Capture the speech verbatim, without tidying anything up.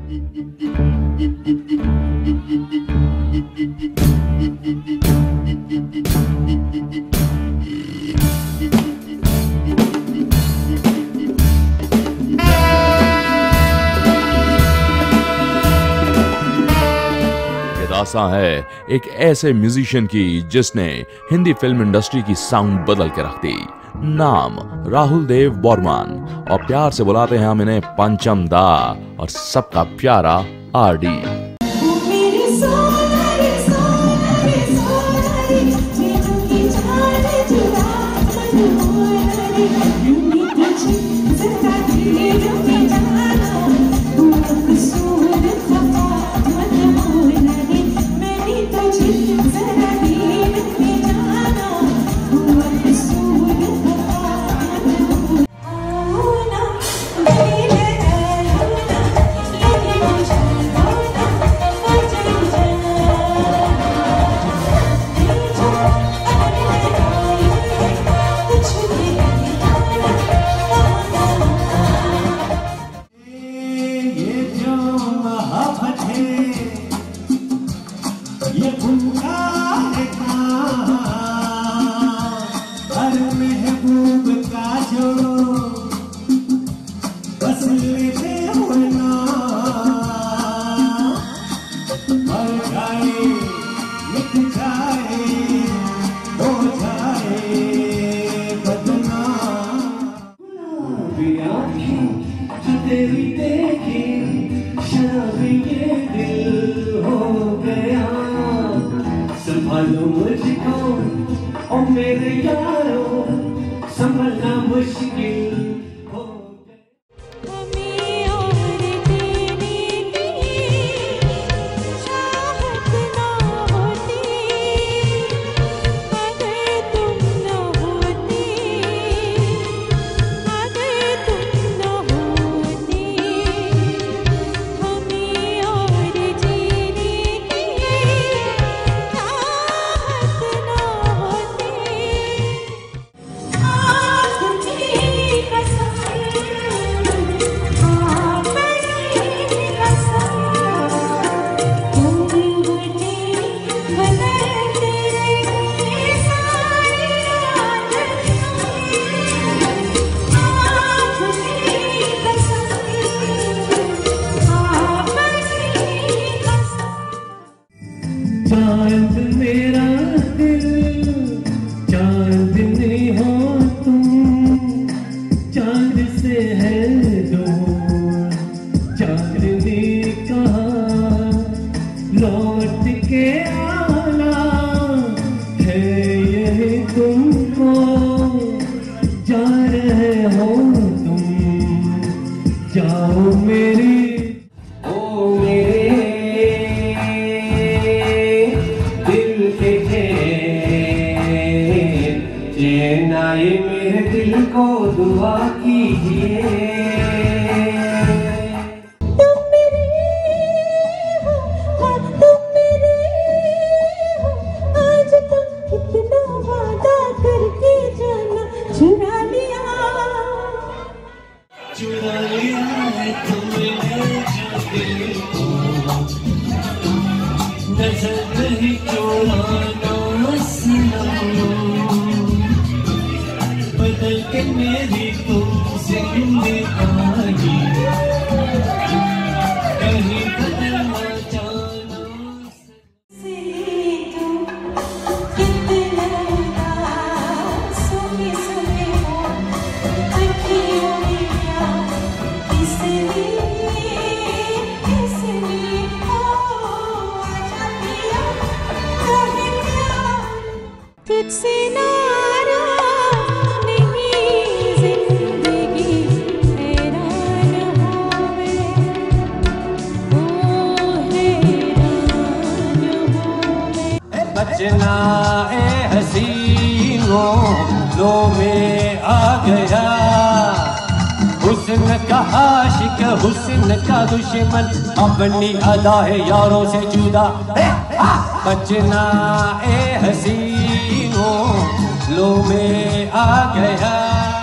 आशा है एक ऐसे म्यूजिशियन की जिसने हिंदी फिल्म इंडस्ट्री की साउंड बदल के रख दी। नाम राहुल देव बर्मन और प्यार से बुलाते हैं हम इन्हें पंचम दा और सबका प्यारा आर डी। हुस्न का दुश्मन अपनी अदा है यारों से जुदा। बचना ए हसीनों लो में आ गया।